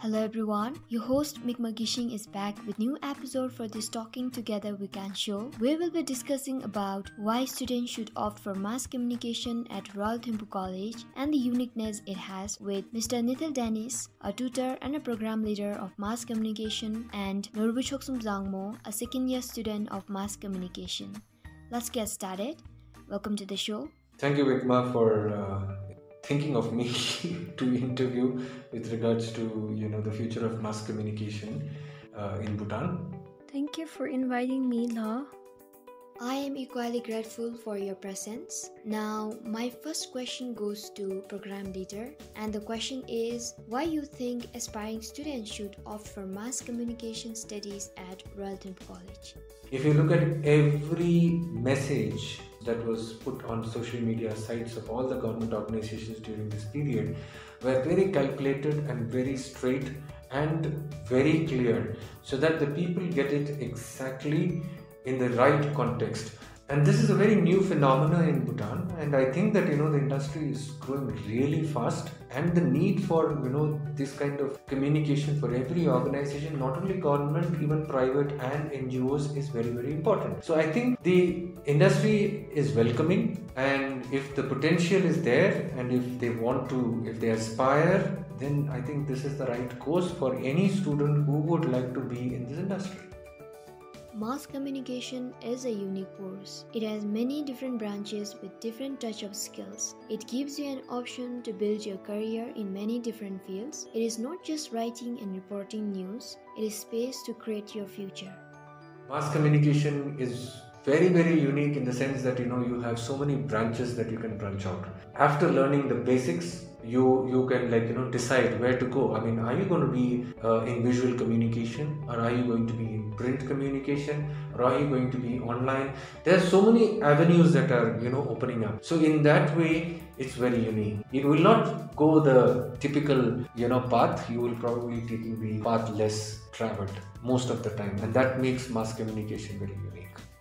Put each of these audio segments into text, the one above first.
Hello everyone, your host Mikma Gishing is back with new episode for this Talking Together Weekend show. We will be discussing about why students should opt for mass communication at Royal Thimphu College and the uniqueness it has with Mr. Nithil Dennis, a tutor and a program leader of mass communication, and Norbu Choksum Zangmo, a second year student of mass communication. Let's get started. Welcome to the show. Thank you, Vikma, for thinking of me to interview with regards to the future of mass communication in Bhutan. Thank you for inviting me, La. I am equally grateful for your presence. Now, my first question goes to program leader, and the question is why you think aspiring students should opt for mass communication studies at Royal Thimphu College. If you look at every message that was put on social media sites of all the government organizations during this period were very calculated and very straight and very clear, so that the people get it exactly in the right context. And this is a very new phenomenon in Bhutan, and I think that the industry is growing really fast, and the need for this kind of communication for every organization, not only government, even private and NGOs, is very, very important. So I think the industry is welcoming, and if the potential is there and if they aspire, then I think this is the right course for any student who would like to be in this industry. Mass communication is a unique course. It has many different branches with different touch of skills. It gives you an option to build your career in many different fields. It is not just writing and reporting news, it is space to create your future. Mass communication is very, very unique in the sense that you have so many branches that you can branch out. After learning the basics, you can decide where to go. I mean, are you going to be in visual communication, or are you going to be in print communication, or are you going to be online? There are so many avenues that are opening up. So in that way, it's very unique. It will not go the typical path. You will probably taking the path less traveled most of the time, and that makes mass communication very unique.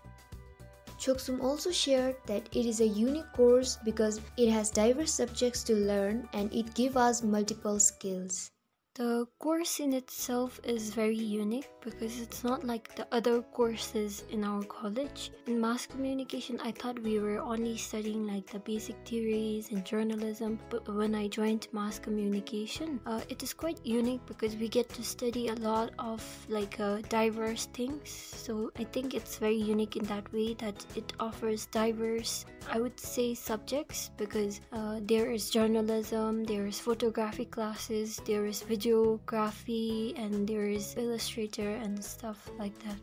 Choksum also shared that it is a unique course because it has diverse subjects to learn and it gives us multiple skills. The course in itself is very unique because it's not like the other courses in our college. In mass communication, I thought we were only studying like the basic theories and journalism, but when I joined mass communication, it is quite unique because we get to study a lot of diverse things. So I think it's very unique in that way that it offers diverse, I would say, subjects, because there is journalism, there is photography classes, there is videography, and there is Illustrator and stuff like that.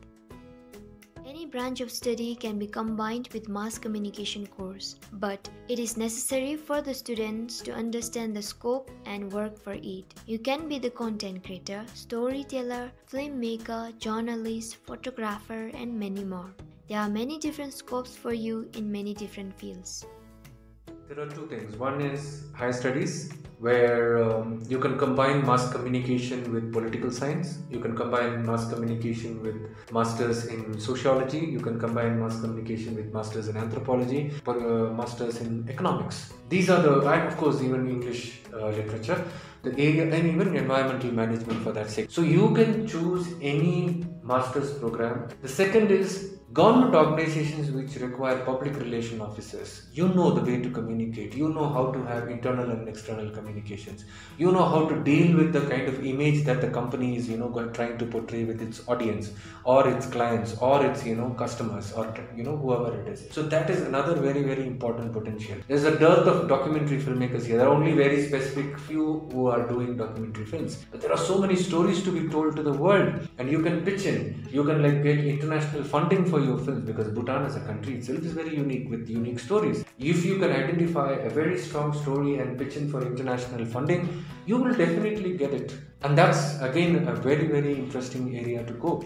Any branch of study can be combined with mass communication course, but it is necessary for the students to understand the scope and work for it. You can be the content creator, storyteller, filmmaker, journalist, photographer, and many more. There are many different scopes for you in many different fields. There are two things. One is higher studies, where you can combine mass communication with political science. You can combine mass communication with masters in sociology. You can combine mass communication with masters in anthropology, or masters in economics. These are and of course even English literature, the area, and even environmental management for that sake. So you can choose any master's program. The second is government organizations which require public relation officers. You know the way to communicate. You know how to have internal and external communications. You know how to deal with the kind of image that the company is trying to portray with its audience or its clients or its customers or whoever it is. So that is another very, very important potential. There's a dearth of documentary filmmakers here. There are only very specific few who are doing documentary films, but there are so many stories to be told to the world, and you can pitch in. You can get international funding for your films, because Bhutan as a country itself is very unique with unique stories. If you can identify a very strong story and pitch in for international funding, you will definitely get it. And that's again a very, very interesting area to go.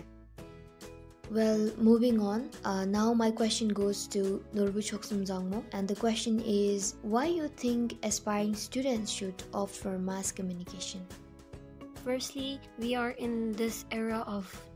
Well, moving on, now my question goes to Norbu Choksum Zangmo, and the question is why you think aspiring students should opt for mass communication. Firstly, we are in this era of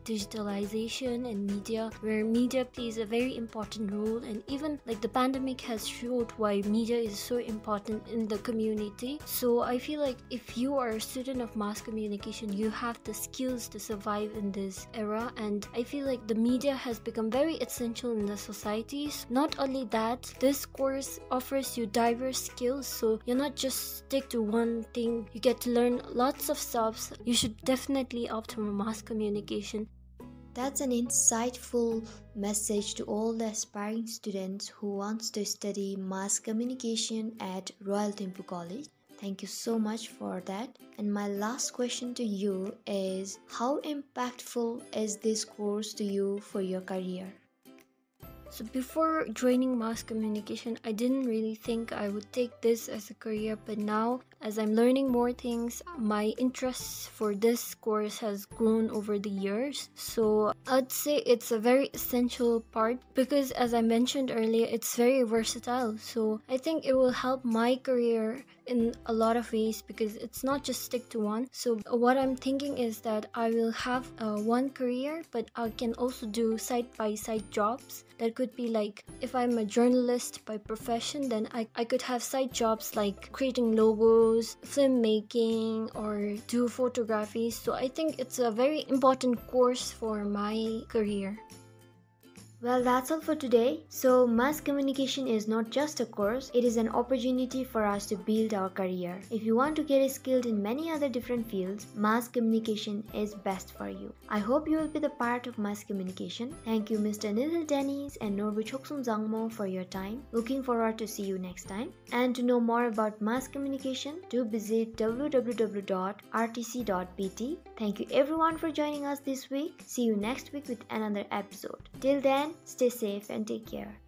digitalization and media, where media plays a very important role, and even like the pandemic has showed why media is so important in the community. So I feel like if you are a student of mass communication, you have the skills to survive in this era, and I feel like the media has become very essential in the societies. Not only that, this course offers you diverse skills, so you're not just stick to one thing, you get to learn lots of stuff. You should definitely opt for mass communication. That's an insightful message to all the aspiring students who wants to study mass communication at Royal Thimphu College. Thank you so much for that. And my last question to you is, how impactful is this course to you for your career? So before joining mass communication, I didn't really think I would take this as a career, but now as I'm learning more things, my interest for this course has grown over the years. So I'd say it's a very essential part because, as I mentioned earlier, it's very versatile. So I think it will help my career in a lot of ways because it's not just stick to one. So what I'm thinking is that I will have one career, but I can also do side-by-side jobs. That could be like, if I'm a journalist by profession, then I could have side jobs like creating logos, filmmaking, or do photography. So I think it's a very important course for my career. Well, that's all for today. So, mass communication is not just a course, it is an opportunity for us to build our career. If you want to get skilled in many other different fields, mass communication is best for you. I hope you will be the part of mass communication. Thank you Mr. Nidhal Dennis and Norbu Choksum Zangmo for your time. Looking forward to see you next time. And to know more about mass communication, do visit www.rtc.pt. Thank you everyone for joining us this week. See you next week with another episode. Till then, stay safe and take care.